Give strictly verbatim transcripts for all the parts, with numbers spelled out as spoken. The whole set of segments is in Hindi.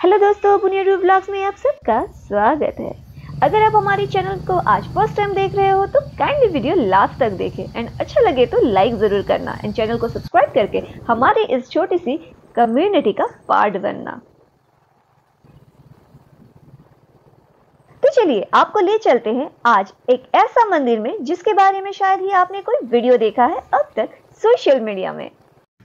हेलो दोस्तों, पुनिया ब्लॉग्स में आप सबका स्वागत है। अगर आप हमारे चैनल को आज फर्स्ट टाइम देख रहे हो तो काइंडली वीडियो लास्ट तक देखें एंड अच्छा लगे तो लाइक जरूर करना एंड चैनल को सब्सक्राइब करके हमारी इस छोटी सी कम्युनिटी का पार्ट बनना। तो चलिए आपको ले चलते हैं आज एक ऐसा मंदिर में जिसके बारे में शायद ही आपने कोई वीडियो देखा है अब तक सोशल मीडिया में।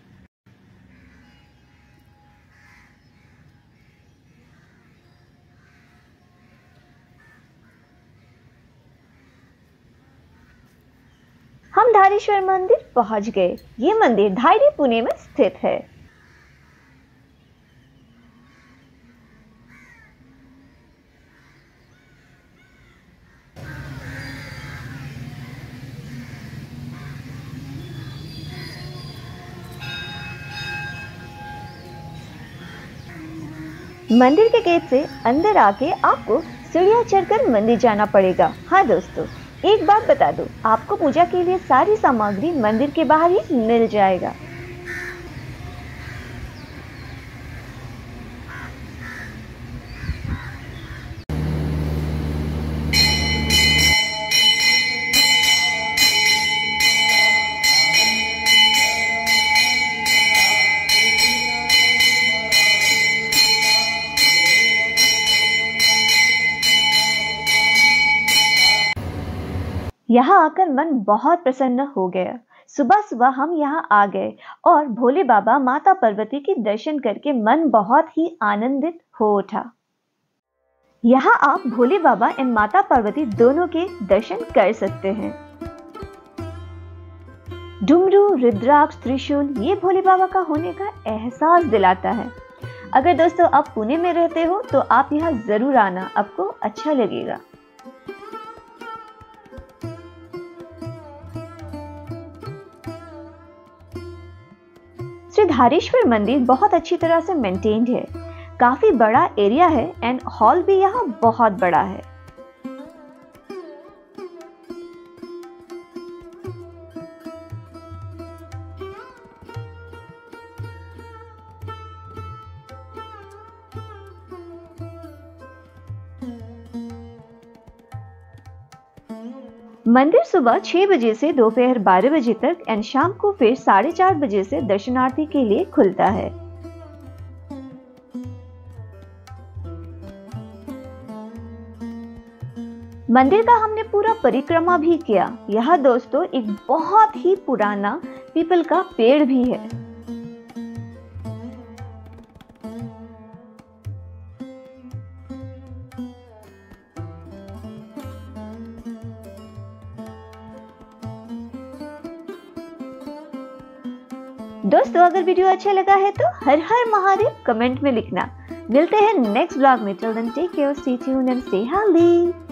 हम धारेश्वर मंदिर पहुंच गए। ये मंदिर धायरी पुणे में स्थित है। मंदिर के गेट से अंदर आके आपको सीढ़ियां चढ़कर मंदिर जाना पड़ेगा। हाँ दोस्तों, एक बात बता दूं, आपको पूजा के लिए सारी सामग्री मंदिर के बाहर ही मिल जाएगा। यहाँ आकर मन बहुत प्रसन्न हो गया। सुबह सुबह हम यहाँ आ गए और भोले बाबा माता पार्वती के दर्शन करके मन बहुत ही आनंदित हो उठा। यहाँ आप भोले बाबा एवं माता पार्वती दोनों के दर्शन कर सकते हैं। डुमरू, रुद्राक्ष, त्रिशूल ये भोले बाबा का होने का एहसास दिलाता है। अगर दोस्तों आप पुणे में रहते हो तो आप यहाँ जरूर आना, आपको अच्छा लगेगा। श्री धारेश्वर मंदिर बहुत अच्छी तरह से मेंटेन्ड है। काफी बड़ा एरिया है एंड हॉल भी यहाँ बहुत बड़ा है। मंदिर सुबह छह बजे से दोपहर बारह बजे तक एंड शाम को फिर साढ़े चार बजे से दर्शनार्थी के लिए खुलता है। मंदिर का हमने पूरा परिक्रमा भी किया। यह दोस्तों एक बहुत ही पुराना पीपल का पेड़ भी है। दोस्तों अगर वीडियो अच्छा लगा है तो हर हर महादेव कमेंट में लिखना। मिलते हैं नेक्स्ट ब्लॉग में। Till then take care, stay tuned and stay healthy.